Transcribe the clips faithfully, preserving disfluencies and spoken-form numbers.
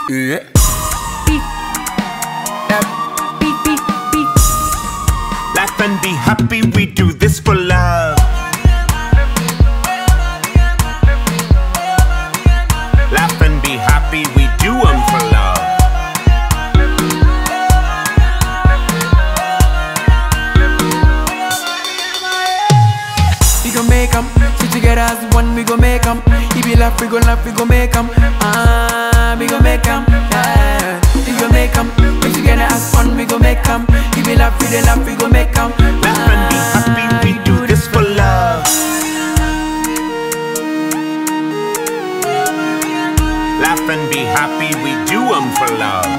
Yeah. Laugh and be happy, we do this for love. Laugh and be happy, we do them for love. We gon' make 'em, sit together as one, we gon' make 'em. If you laugh, we gon' laugh, we gon' make 'em. Ah, we gon' make 'em, yeah. We gon' make 'em, sit together as one, we gon' make 'em. If you laugh, we dey laugh, we gon' make 'em. Laugh and be happy, we do this for love. Laugh and be happy, we do them for love.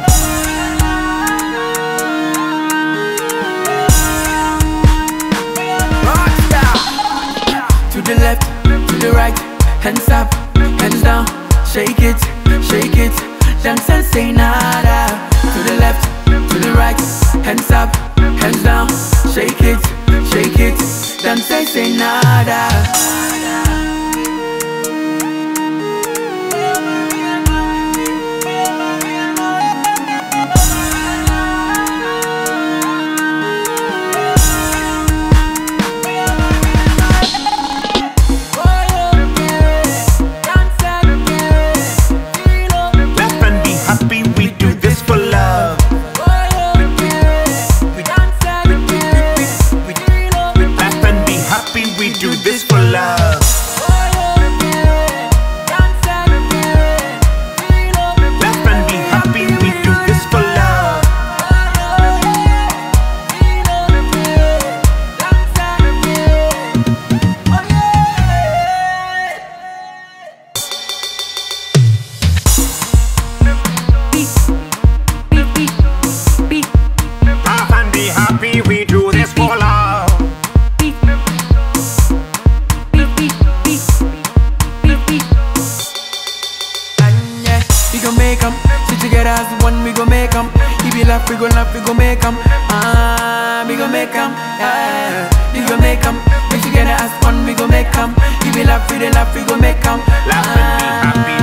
To the left, to the right, hands up, hands down, shake it, shake it, dance and say nada. To the left, to the right, hands up, hands down, shake it, shake it, dance and say nada. We do this for love. Laugh and be happy, we do this for love. Laugh and be happy, we do this for love. We gon' make 'em, sit together as one, we gon' make 'em. If you laugh, we gon' laugh, we gon' make 'em. Ah, we gon' make 'em, yeah. We gon' make 'em, sit together as one, we gon' make 'em. If you laugh, we dey laugh, we gon' make 'em. Laugh and be happy.